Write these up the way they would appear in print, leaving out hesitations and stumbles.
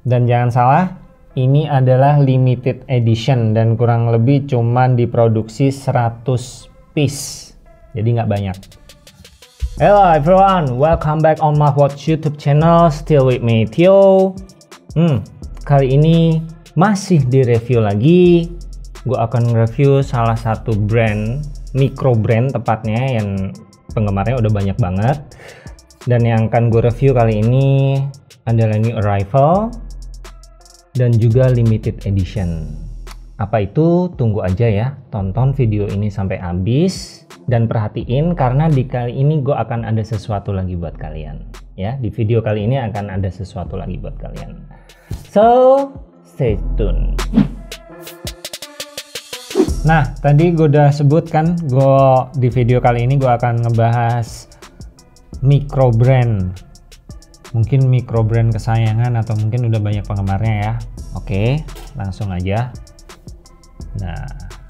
Dan jangan salah, ini adalah limited edition dan kurang lebih cuman diproduksi 100 piece. Jadi nggak banyak. Hello everyone, welcome back on my watch YouTube channel. Still with me, Theo. Kali ini masih direview lagi. Gue akan review salah satu brand, micro brand tepatnya, yang penggemarnya udah banyak banget. Dan yang akan gue review kali ini adalah new arrival dan juga limited edition. Apa itu? Tunggu aja ya, tonton video ini sampai habis dan perhatiin karena di kali ini gue akan ada sesuatu lagi buat kalian. Ya, di video kali ini akan ada sesuatu lagi buat kalian. So, stay tune. Nah, tadi gue udah sebutkan, di video kali ini gue akan ngebahas micro brand. Mungkin micro brand kesayangan atau mungkin udah banyak penggemarnya ya. Oke, langsung aja. Nah,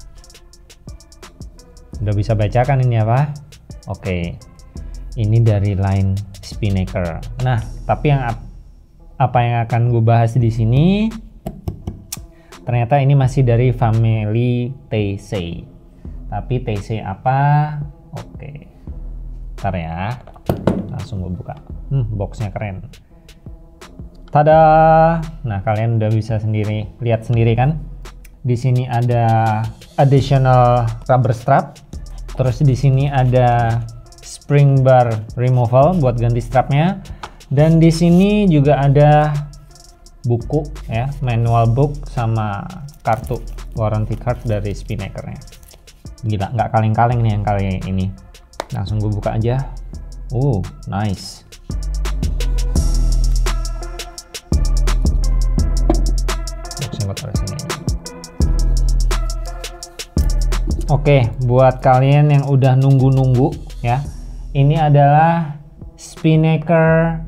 udah bisa bacakan ini apa? Oke, ini dari line Spinnaker. Nah, tapi apa yang akan gue bahas di sini, ternyata ini masih dari family Teisei. Tapi Teisei apa? Oke, ntar ya, langsung gue buka. Boxnya keren. Tada! Nah, kalian udah bisa lihat sendiri kan? Di sini ada additional rubber strap. Terus di sini ada spring bar removal buat ganti strapnya. Dan di sini juga ada buku ya, manual book sama kartu warranty card dari Spinnaker-nya. Gila, nggak kaleng-kaleng nih yang kali ini. Langsung gue buka aja. Nice. Oke, buat kalian yang udah nunggu-nunggu ya, ini adalah Spinnaker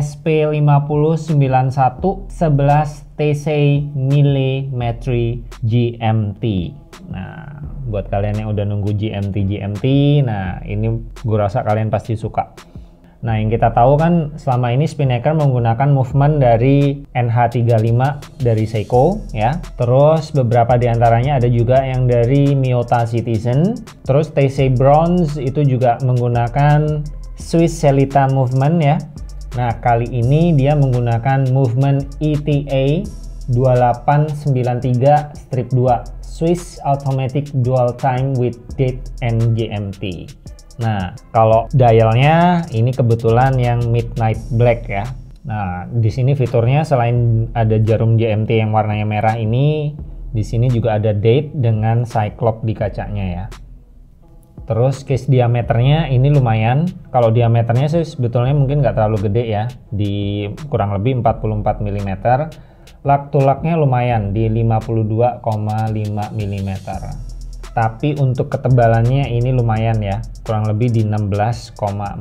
SP5091 11 Teisei Millimetry GMT. Nah, buat kalian yang udah nunggu GMT, nah ini gue rasa kalian pasti suka. Nah, yang kita tahu kan selama ini Spinnaker menggunakan movement dari NH35 dari Seiko ya. Terus beberapa diantaranya ada juga yang dari Miyota Citizen. Terus Teisei Bronze itu juga menggunakan Swiss Sellita movement ya. Nah, kali ini dia menggunakan movement ETA 2893-2 Swiss Automatic Dual Time with Date and GMT. Nah, kalau dialnya ini kebetulan yang Midnight Black ya. Nah, di sini fiturnya selain ada jarum GMT yang warnanya merah ini, di sini juga ada date dengan cyclops di kacanya ya. Terus case diameternya ini lumayan. Kalau diameternya sih sebetulnya mungkin nggak terlalu gede ya, di kurang lebih 44 mm. Lug to lugnya lumayan di 52,5 mm. Tapi untuk ketebalannya ini lumayan ya, kurang lebih di 16,4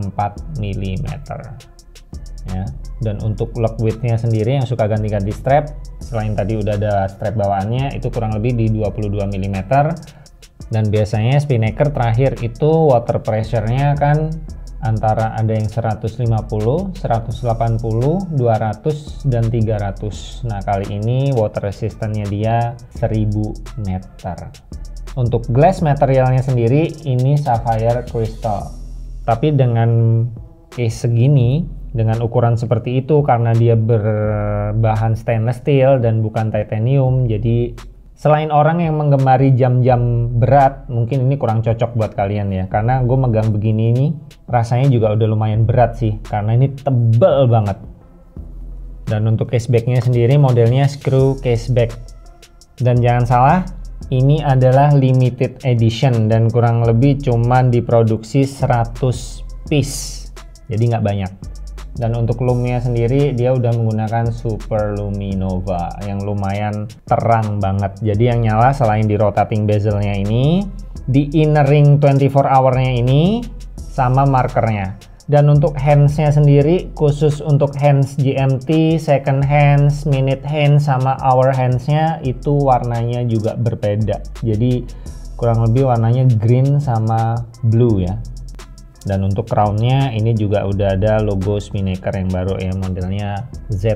mm ya. Dan untuk lug widthnya sendiri yang suka ganti-ganti strap, selain tadi udah ada strap bawaannya, itu kurang lebih di 22 mm. Dan biasanya Spinnaker terakhir itu water pressure-nya kan antara ada yang 150, 180, 200, dan 300. Nah, kali ini water resistance-nya dia 1000 meter. Untuk glass materialnya sendiri ini sapphire crystal. Tapi dengan case segini, dengan ukuran seperti itu, karena dia berbahan stainless steel dan bukan titanium, jadi selain orang yang menggemari jam-jam berat, mungkin ini kurang cocok buat kalian ya. Karena gue megang begini ini, rasanya juga udah lumayan berat sih, karena ini tebal banget. Dan untuk casebacknya sendiri modelnya screw caseback. Dan jangan salah, ini adalah limited edition dan kurang lebih cuman diproduksi 100 piece, jadi nggak banyak. Dan untuk lumnya sendiri dia udah menggunakan Super Luminova yang lumayan terang banget. Jadi yang nyala selain di rotating bezelnya ini, di inner ring 24 hour-nya ini, sama markernya. Dan untuk hands-nya sendiri, khusus untuk hands GMT, second hands, minute hands, sama hour hands-nya itu warnanya juga berbeda. Jadi kurang lebih warnanya green sama blue ya. Dan untuk crownnya ini juga udah ada logo Spinnaker yang baru ya, modelnya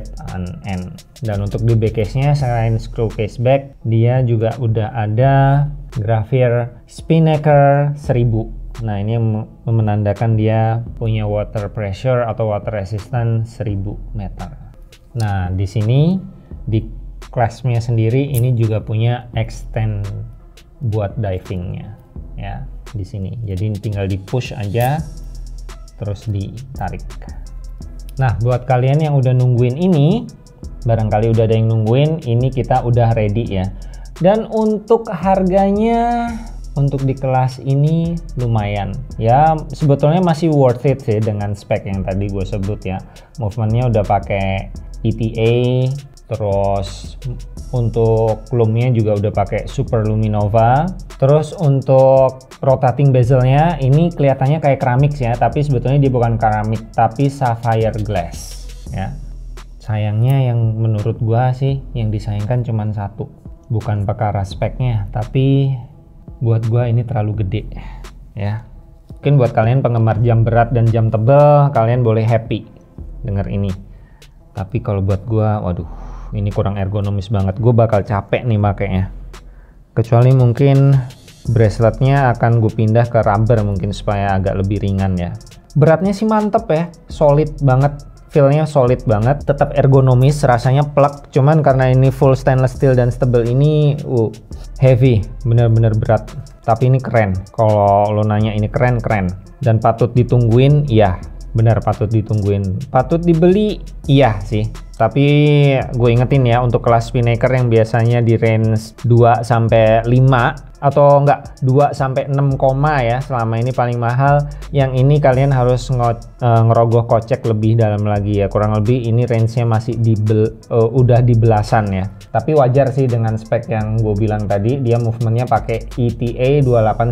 ZN. Dan untuk di back case-nya selain screw case back, dia juga udah ada grafir Spinnaker 1000. Nah, ini menandakan dia punya water pressure atau water resistance 1000 meter. Nah, di sini di clasp-nya sendiri ini juga punya extend buat divingnya ya di sini. Jadi tinggal di push aja terus ditarik. Nah, buat kalian yang udah nungguin ini, barangkali udah ada yang nungguin, ini kita udah ready ya. Dan untuk harganya untuk di kelas ini lumayan ya, sebetulnya masih worth it sih dengan spek yang tadi gue sebut ya. Movementnya udah pakai ETA, terus untuk lumnya juga udah pakai Super Luminova. Terus untuk rotating bezelnya ini kelihatannya kayak keramik ya, tapi sebetulnya dia bukan keramik tapi sapphire glass ya. Sayangnya yang menurut gua sih yang disayangkan cuma satu, bukan perkara speknya, tapi buat gua ini terlalu gede ya. Mungkin buat kalian penggemar jam berat dan jam tebal, kalian boleh happy denger ini. Tapi kalau buat gua, waduh, ini kurang ergonomis banget. Gue bakal capek nih makainya. Kecuali mungkin braceletnya akan gue pindah ke rubber mungkin supaya agak lebih ringan ya. Beratnya sih mantep ya, solid banget. Feel-nya solid banget, tetap ergonomis, rasanya plek. Cuman karena ini full stainless steel dan stable ini, heavy, bener-bener berat. Tapi ini keren. Kalau lo nanya ini keren. Dan patut ditungguin, iya. Benar, patut ditungguin. Patut dibeli, iya sih. Tapi gue ingetin ya, untuk kelas Spinnaker yang biasanya di range 2 sampai 5 atau enggak 2 sampai 6 koma ya, selama ini paling mahal. Yang ini kalian harus ngerogoh kocek lebih dalam lagi ya. Kurang lebih ini range-nya masih udah di belasan ya. Tapi wajar sih dengan spek yang gue bilang tadi, dia movementnya pakai ETA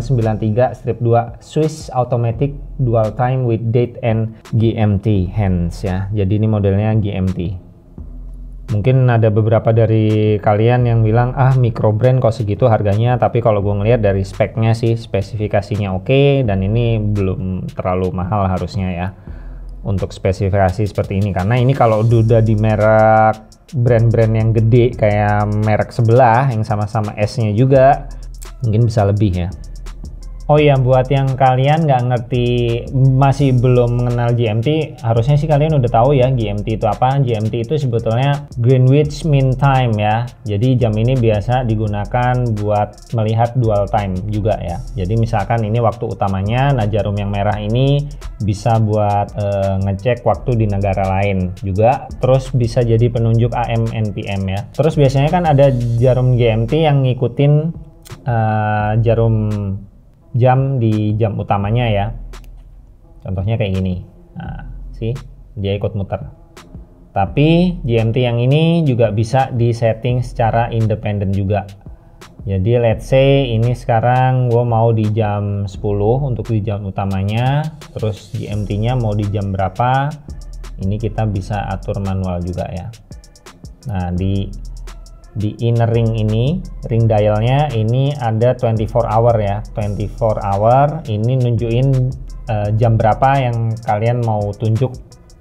2893-2 Swiss Automatic Dual Time with Date and GMT hands ya. Jadi ini modelnya GMT. Mungkin ada beberapa dari kalian yang bilang, micro brand kok segitu harganya, tapi kalau gue ngelihat dari speknya sih, spesifikasinya oke, dan ini belum terlalu mahal harusnya ya untuk spesifikasi seperti ini. Karena ini kalau udah di merek brand-brand yang gede kayak merek sebelah yang sama-sama S-nya juga, mungkin bisa lebih ya. Oh iya, buat yang kalian nggak ngerti, masih belum mengenal GMT, harusnya sih kalian udah tahu ya GMT itu apa. GMT itu sebetulnya Greenwich Mean Time ya. Jadi jam ini biasa digunakan buat melihat dual time juga ya. Jadi misalkan ini waktu utamanya, nah jarum yang merah ini bisa buat ngecek waktu di negara lain juga. Terus bisa jadi penunjuk AM NPM ya. Terus biasanya kan ada jarum GMT yang ngikutin jarum jam di jam utamanya ya. Contohnya kayak gini. Nah, sih dia ikut muter. Tapi GMT yang ini juga bisa disetting secara independen juga. Jadi let's say ini sekarang gue mau di jam 10 untuk di jam utamanya, terus GMT-nya mau di jam berapa, ini kita bisa atur manual juga ya. Nah, di inner ring ini, ring dialnya ini ada 24 hour ya. 24 hour ini nunjukin jam berapa yang kalian mau tunjuk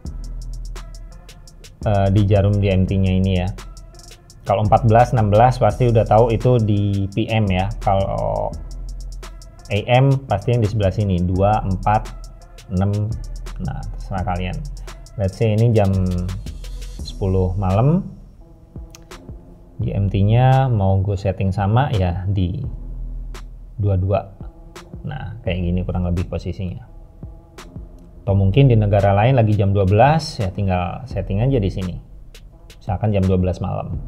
di jarum GMT-nya ini ya. Kalau 14, 16 pasti udah tahu itu di PM ya. Kalau AM pasti yang di sebelah sini 2, 4, 6. Nah, terserah kalian. Let's say ini jam 10 malam. GMT-nya mau gue setting sama ya di 22. Nah, kayak gini kurang lebih posisinya. Atau mungkin di negara lain lagi jam 12 ya tinggal setting aja di sini. Misalkan jam 12 malam.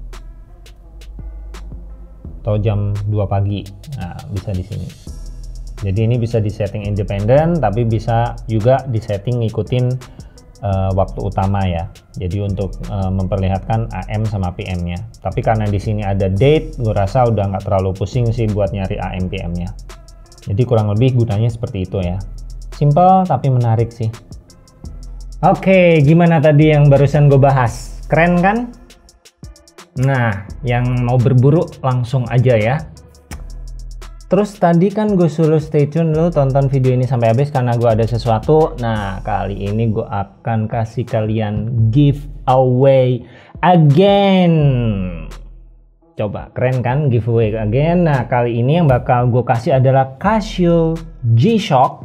Atau jam 2 pagi. Nah, bisa di sini. Jadi ini bisa di setting independen, tapi bisa juga di setting ngikutin waktu utama ya. Jadi untuk memperlihatkan AM sama PM-nya. Tapi karena di sini ada date, gue rasa udah nggak terlalu pusing sih buat nyari AM PM-nya. Jadi kurang lebih gunanya seperti itu ya. Simple tapi menarik sih. Oke, gimana tadi yang barusan gue bahas? Keren kan? Nah, yang mau berburu langsung aja ya. Terus tadi kan gue suruh stay tune dulu, tonton video ini sampai habis karena gue ada sesuatu. Nah, kali ini gue akan kasih kalian giveaway again. Coba, keren kan giveaway again. Nah, kali ini yang bakal gue kasih adalah Casio G-Shock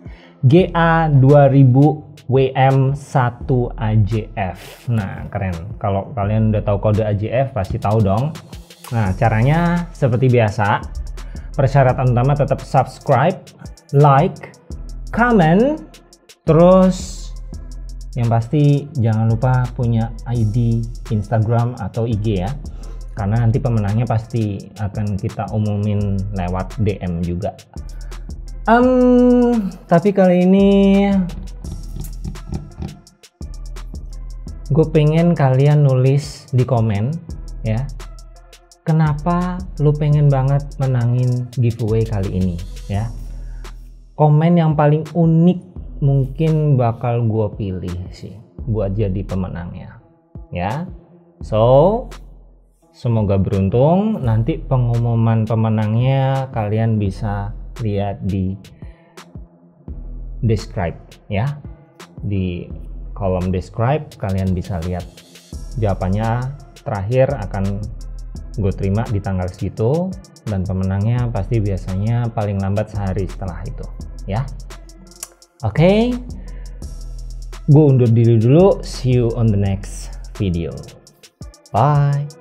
GA2000 WM1 AJF. Nah, keren. Kalau kalian udah tahu kode AJF pasti tahu dong. Nah, caranya seperti biasa. Persyaratan utama tetap subscribe, like, comment, terus yang pasti jangan lupa punya ID Instagram atau IG ya, karena nanti pemenangnya pasti akan kita umumin lewat DM juga. Tapi kali ini gue pengen kalian nulis di komen ya, kenapa lu pengen banget menangin giveaway kali ini ya. Komen yang paling unik mungkin bakal gue pilih sih buat jadi pemenangnya ya. So semoga beruntung. Nanti pengumuman pemenangnya kalian bisa lihat di describe ya, di kolom describe kalian bisa lihat jawabannya. Terakhir akan gue terima di tanggal segitu, dan pemenangnya pasti biasanya paling lambat sehari setelah itu ya. Oke, gue undur diri dulu. See you on the next video. Bye.